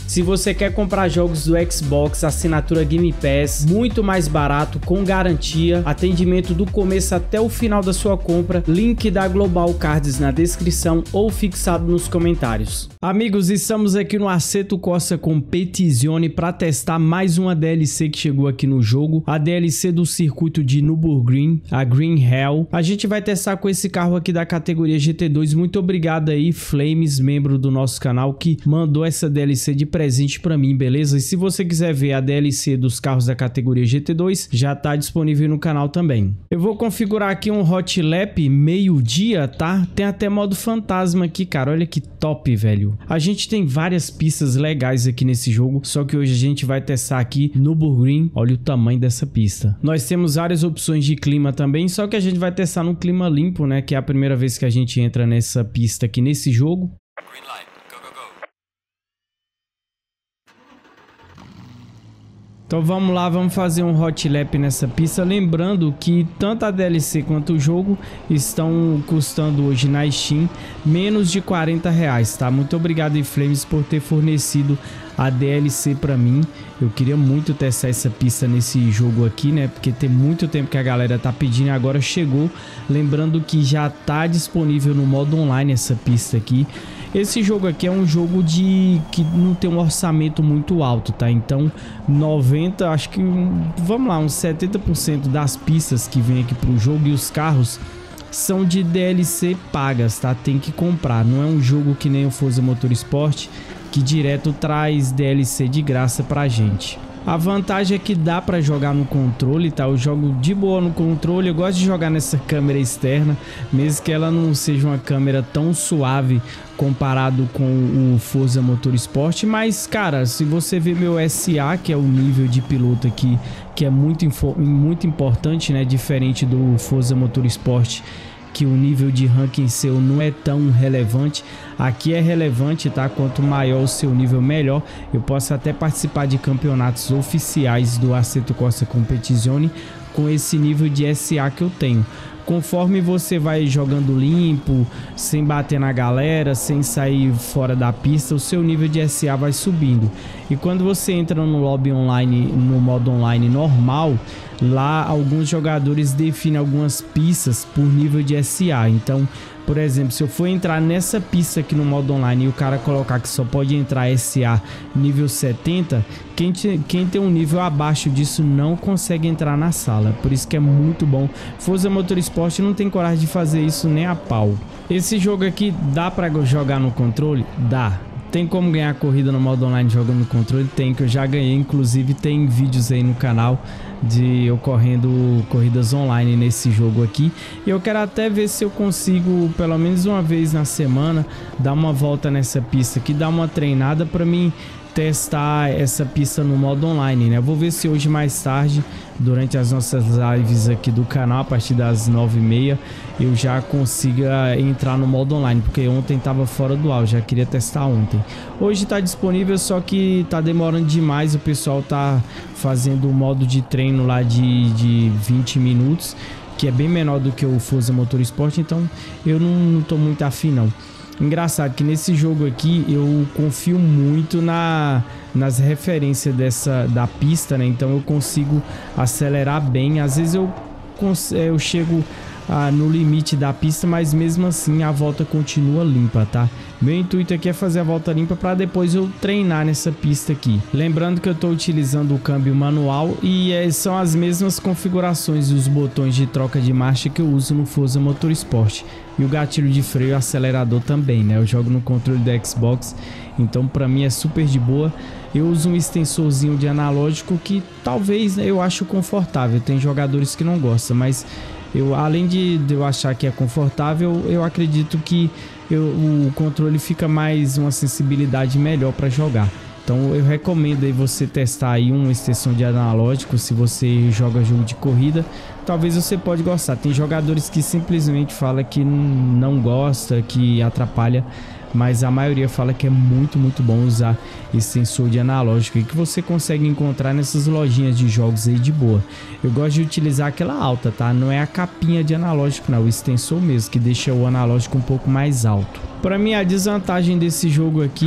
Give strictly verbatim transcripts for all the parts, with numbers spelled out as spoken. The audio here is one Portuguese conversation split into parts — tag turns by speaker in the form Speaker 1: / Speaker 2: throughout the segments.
Speaker 1: Se você quer comprar jogos do Xbox, assinatura Game Pass, muito mais barato, com garantia, atendimento do começo até o final da sua compra, link da Global Cards na descrição ou fixado nos comentários. Amigos, estamos aqui no Assetto Corsa Competizione para testar mais uma D L C que chegou aqui no jogo, a D L C do circuito de Nürburgring, a Green Hell. A gente vai testar com esse carro aqui da categoria G T dois. Muito obrigado aí, Flames, membro do nosso canal, que mandou essa D L C de presente para mim, beleza? E se você quiser ver a D L C dos carros da categoria G T dois, já tá disponível no canal também. Eu vou configurar aqui um Hot Lap meio-dia, tá? Tem até modo fantasma aqui, cara. Olha que top, velho. A gente tem várias pistas legais aqui nesse jogo, só que hoje a gente vai testar aqui no Nürburgring. Olha o tamanho dessa pista. Nós temos várias opções de clima também, só que a gente vai testar no clima limpo, né? Que é a primeira vez que a gente entra nessa pista aqui nesse jogo. Green light. Go, go, go. Então vamos lá, vamos fazer um hot lap nessa pista. Lembrando que tanto a D L C quanto o jogo estão custando hoje na Steam menos de quarenta reais, tá? Muito obrigado, Flames, por ter fornecido a D L C para mim. Eu queria muito testar essa pista nesse jogo aqui, né? Porque tem muito tempo que a galera tá pedindo e agora chegou. Lembrando que já tá disponível no modo online essa pista aqui. Esse jogo aqui é um jogo de que não tem um orçamento muito alto, tá? Então noventa, acho que vamos lá, uns setenta por cento das pistas que vem aqui pro jogo e os carros são de D L C pagas, tá? Tem que comprar. Não é um jogo que nem o Forza Motorsport, que direto traz D L C de graça pra gente. A vantagem é que dá pra jogar no controle, tá? Eu jogo de boa no controle, eu gosto de jogar nessa câmera externa, mesmo que ela não seja uma câmera tão suave comparado com o Forza Motorsport, mas, cara, se você ver meu S A, que é o nível de piloto aqui, que é muito, muito importante, né? Diferente do Forza Motorsport, que o nível de ranking seu não é tão relevante. Aqui é relevante, tá? Quanto maior o seu nível, melhor. Eu posso até participar de campeonatos oficiais do Assetto Corsa Competizione com esse nível de S A que eu tenho. Conforme você vai jogando limpo, sem bater na galera, sem sair fora da pista, o seu nível de S A vai subindo. E quando você entra no lobby online, no modo online normal, lá alguns jogadores definem algumas pistas por nível de S A. Então, por exemplo, se eu for entrar nessa pista aqui no modo online e o cara colocar que só pode entrar S A nível setenta, quem, te, quem tem um nível abaixo disso não consegue entrar na sala. Por isso que é muito bom. Forza Motorsport não tem coragem de fazer isso nem a pau. Esse jogo aqui dá pra jogar no controle? Dá. Tem como ganhar corrida no modo online jogando no controle? Tem, que eu já ganhei. Inclusive tem vídeos aí no canal de eu correndo corridas online nesse jogo aqui. E eu quero até ver se eu consigo, pelo menos uma vez na semana, dar uma volta nessa pista aqui, dar uma treinada para mim testar essa pista no modo online, né? Eu vou ver se hoje mais tarde, durante as nossas lives aqui do canal, a partir das nove e meia, eu já consiga entrar no modo online, porque ontem tava fora do ar, eu já queria testar ontem. Hoje tá disponível, só que tá demorando demais, o pessoal tá fazendo o modo de treino lá de, de vinte minutos, que é bem menor do que o Forza Motorsport, então eu não, não tô muito afim não. Engraçado que nesse jogo aqui eu confio muito na, nas referências dessa, da pista, né? Então eu consigo acelerar bem. Às vezes eu, eu chego ah, no limite da pista, mas mesmo assim a volta continua limpa, tá? Meu intuito aqui é fazer a volta limpa para depois eu treinar nessa pista aqui. Lembrando que eu estou utilizando o câmbio manual e é, são as mesmas configurações dos botões de troca de marcha que eu uso no Forza Motorsport. E o gatilho de freio e acelerador também, né? Eu jogo no controle da Xbox, então para mim é super de boa. Eu uso um extensorzinho de analógico que talvez, né, eu acho confortável. Tem jogadores que não gostam, mas eu, além de eu achar que é confortável, eu acredito que eu, o controle fica mais uma sensibilidade melhor para jogar. Então eu recomendo aí você testar aí uma extensão de analógico se você joga jogo de corrida. Talvez você pode gostar. Tem jogadores que simplesmente falam que não gosta, que atrapalha, mas a maioria fala que é muito, muito bom usar esse sensor de analógico aí, que você consegue encontrar nessas lojinhas de jogos aí de boa. Eu gosto de utilizar aquela alta, tá? Não é a capinha de analógico não, o extensor mesmo, que deixa o analógico um pouco mais alto. Para mim a desvantagem desse jogo aqui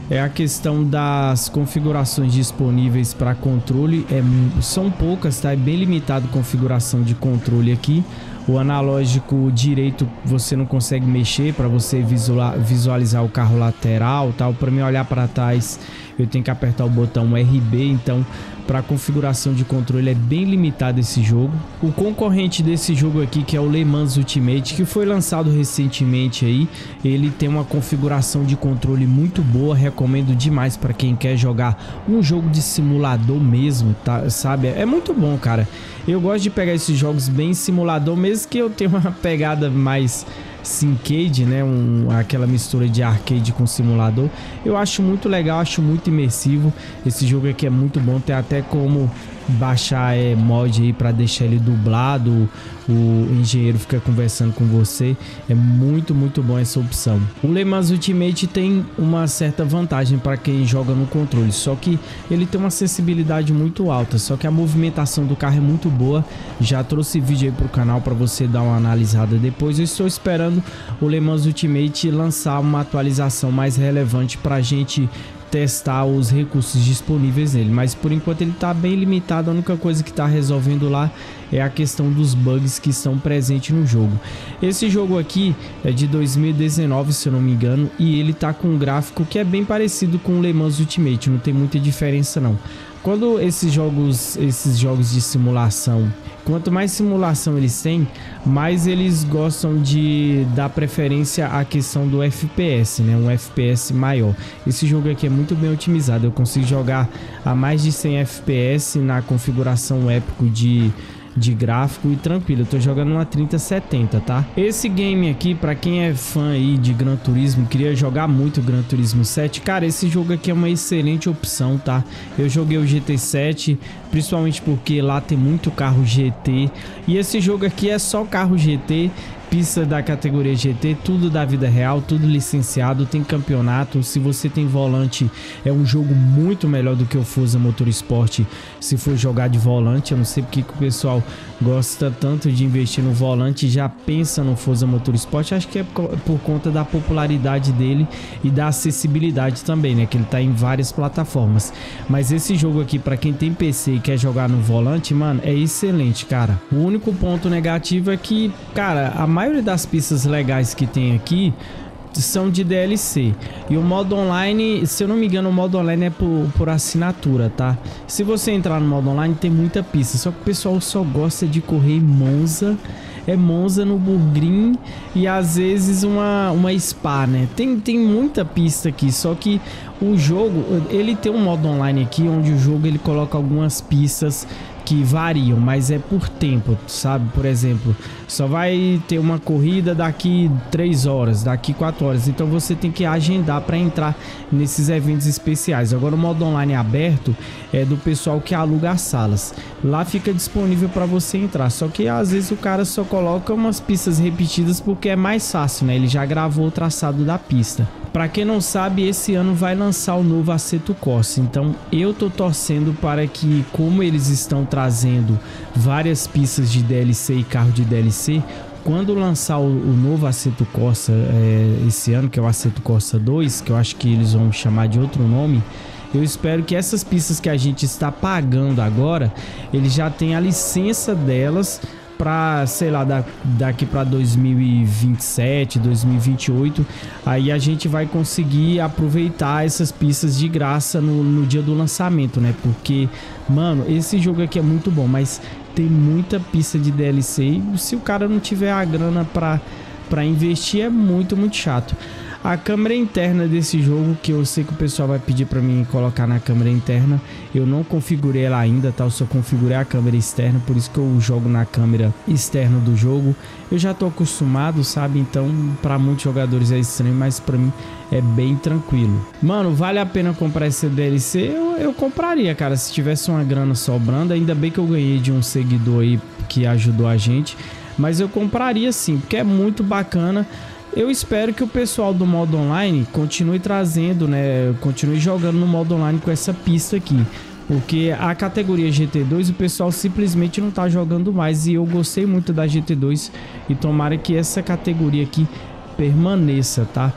Speaker 1: é a questão das configurações disponíveis para controle. É, são poucas, tá? É bem limitado a configuração de controle aqui. O analógico direito você não consegue mexer para você visualizar o carro lateral, tal. Para mim olhar para trás eu tenho que apertar o botão R B, então para configuração de controle é bem limitado esse jogo. O concorrente desse jogo aqui, que é o Le Mans Ultimate, que foi lançado recentemente aí, ele tem uma configuração de controle muito boa, recomendo demais para quem quer jogar um jogo de simulador mesmo, tá, sabe? É muito bom, cara. Eu gosto de pegar esses jogos bem simulador, mesmo que eu tenha uma pegada mais Syncade, né, um, aquela mistura de arcade com simulador. Eu acho muito legal, acho muito imersivo. Esse jogo aqui é muito bom, tem até como baixar é, mod aí para deixar ele dublado, o engenheiro fica conversando com você. É muito, muito bom essa opção. O Le Mans Ultimate tem uma certa vantagem para quem joga no controle, só que ele tem uma sensibilidade muito alta, só que a movimentação do carro é muito boa. Já trouxe vídeo aí pro canal para você dar uma analisada depois. Eu estou esperando o Le Mans Ultimate lançar uma atualização mais relevante para a gente testar os recursos disponíveis nele, mas por enquanto ele está bem limitado. A única coisa que está resolvendo lá é a questão dos bugs que estão presentes no jogo. Esse jogo aqui é de dois mil e dezenove, se eu não me engano, e ele tá com um gráfico que é bem parecido com o Le Mans Ultimate, não tem muita diferença não. Quando esses jogos, esses jogos de simulação, quanto mais simulação eles têm, mais eles gostam de dar preferência à questão do F P S, né? Um F P S maior. Esse jogo aqui é muito bem otimizado, eu consigo jogar a mais de cem F P S na configuração épico de de gráfico e tranquilo. Eu tô jogando uma trinta setenta, tá? Esse game aqui, pra quem é fã aí de Gran Turismo, queria jogar muito Gran Turismo sete, cara, esse jogo aqui é uma excelente opção, tá? Eu joguei o G T sete, principalmente porque lá tem muito carro G T, e esse jogo aqui é só carro G T, pista da categoria G T, tudo da vida real, tudo licenciado, tem campeonato. Se você tem volante, é um jogo muito melhor do que o Forza Motorsport se for jogar de volante. Eu não sei porque que o pessoal gosta tanto de investir no volante e já pensa no Forza Motorsport. Acho que é por conta da popularidade dele e da acessibilidade também, né, que ele tá em várias plataformas. Mas esse jogo aqui, para quem tem P C e quer jogar no volante, mano, é excelente, cara. O único ponto negativo é que, cara, a A maioria das pistas legais que tem aqui são de D L C. E o modo online, se eu não me engano, o modo online é por, por assinatura, tá? Se você entrar no modo online, tem muita pista. Só que o pessoal só gosta de correr em Monza. É Monza, no Nürburgring e às vezes uma, uma Spa, né? Tem, tem muita pista aqui, só que o jogo, ele tem um modo online aqui, onde o jogo ele coloca algumas pistas que variam, mas é por tempo, sabe? Por exemplo, só vai ter uma corrida daqui três horas, daqui quatro horas, então você tem que agendar para entrar nesses eventos especiais. Agora o modo online aberto é do pessoal que aluga as salas, lá fica disponível para você entrar, só que às vezes o cara só coloca umas pistas repetidas porque é mais fácil, né? Ele já gravou o traçado da pista. Para quem não sabe, esse ano vai lançar o novo Assetto Corsa, então eu tô torcendo para que, como eles estão trazendo várias pistas de D L C e carro de D L C, quando lançar o, o novo Assetto Corsa é, esse ano, que é o Assetto Corsa dois, que eu acho que eles vão chamar de outro nome, eu espero que essas pistas que a gente está pagando agora, eles já tenham a licença delas para, sei lá, da, daqui para dois mil e vinte e sete, dois mil e vinte e oito, aí a gente vai conseguir aproveitar essas pistas de graça no, no dia do lançamento, né? Porque, mano, esse jogo aqui é muito bom, mas tem muita pista de D L C e se o cara não tiver a grana para para investir é muito, muito chato. A câmera interna desse jogo, que eu sei que o pessoal vai pedir para mim colocar na câmera interna, eu não configurei ela ainda, tá? Eu só configurei a câmera externa, por isso que eu jogo na câmera externa do jogo. Eu já tô acostumado, sabe? Então, para muitos jogadores é estranho, mas para mim é bem tranquilo. Mano, vale a pena comprar esse D L C? Eu, eu compraria, cara, se tivesse uma grana sobrando. Ainda bem que eu ganhei de um seguidor aí que ajudou a gente, mas eu compraria sim, porque é muito bacana. Eu espero que o pessoal do modo online continue trazendo, né, continue jogando no modo online com essa pista aqui, porque a categoria G T dois o pessoal simplesmente não tá jogando mais, e eu gostei muito da G T dois e tomara que essa categoria aqui permaneça, tá?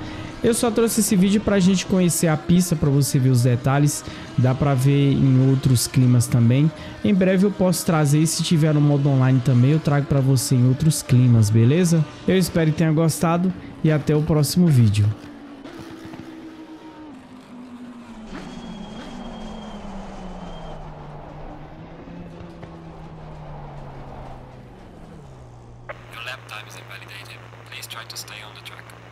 Speaker 1: Eu só trouxe esse vídeo pra gente conhecer a pista, pra você ver os detalhes. Dá pra ver em outros climas também. Em breve eu posso trazer, e se tiver no modo online também, eu trago pra você em outros climas, beleza? Eu espero que tenha gostado e até o próximo vídeo.
Speaker 2: Your lap time is invalidated. Please try to stay on the track.